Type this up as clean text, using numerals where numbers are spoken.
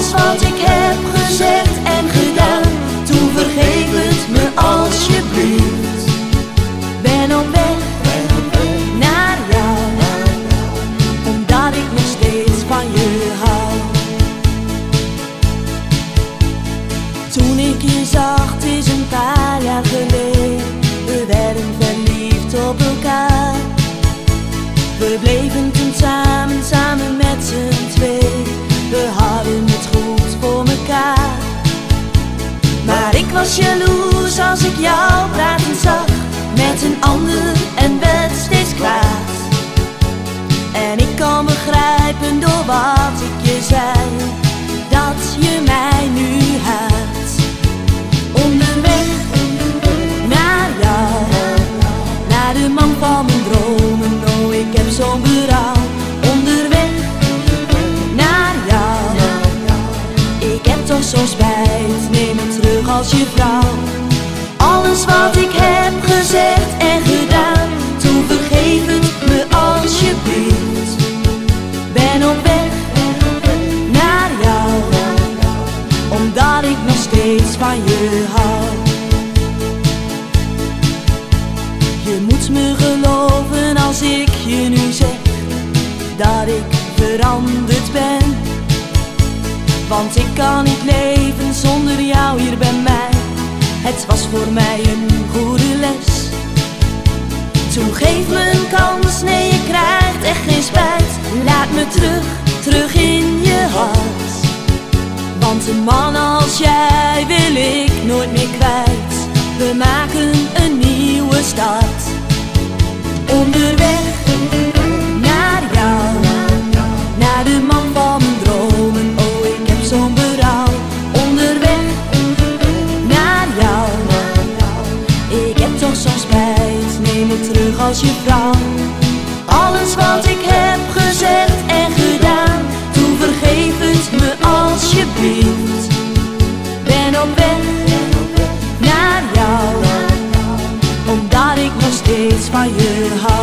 Alles wat ik heb gezegd en gedaan, toen vergeef het me alsjeblieft. Ben op weg naar jou, omdat ik nog steeds van je hou. Toen ik je zag, het is een paar jaar geleden, we werden verliefd op elkaar. We bleven toen samen met z'n twee, we hadden het goed voor mekaar. Maar ik was jaloers als ik jou praten zag met een ander en werd steeds kwaad. En ik kan begrijpen door wat ik je zei, dat je mij nu haat. Onderweg naar jou, naar de man van mijn dromen, oh ik heb zo'n berouw. Onderweg naar jou, ik heb toch zo'n spijt, neem het terug als je vrouw. Alles wat ik heb gezegd en gedaan, toen vergeef het me alsjeblieft. Ben op weg naar jou, omdat ik nog steeds van je hou. Je moet me geloven als ik je nu zeg dat ik veranderd ben. Want ik kan niet leven zonder jou hier bij mij. Het was voor mij een goede les. Toen geef me een kans, nee je krijgt echt geen spijt. Laat me terug in je hart. Want een man als jij wil ik nooit meer kwijt. We maken een nieuwe start. Onderweg naar jou, naar de man van mijn dromen, oh ik heb zo'n berouw. Onderweg naar jou, ik heb toch zo'n spijt, neem het terug als je vrouw. Alles wat ik heb gezegd en gedaan, toen vergeef het me alsjeblieft. Ben op weg naar jou, omdat ik nog steeds van je hou.